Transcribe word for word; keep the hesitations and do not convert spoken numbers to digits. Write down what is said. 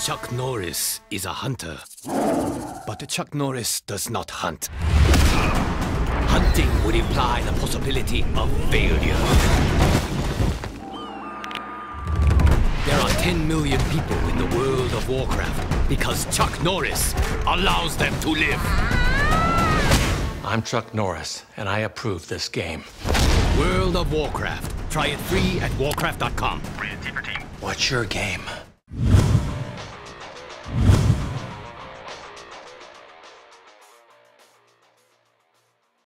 Chuck Norris is a hunter, but Chuck Norris does not hunt. Hunting would imply the possibility of failure. There are ten million people in the world of Warcraft because Chuck Norris allows them to live. I'm Chuck Norris, and I approve this game. World of Warcraft. Try it free at warcraft dot com. What's your game?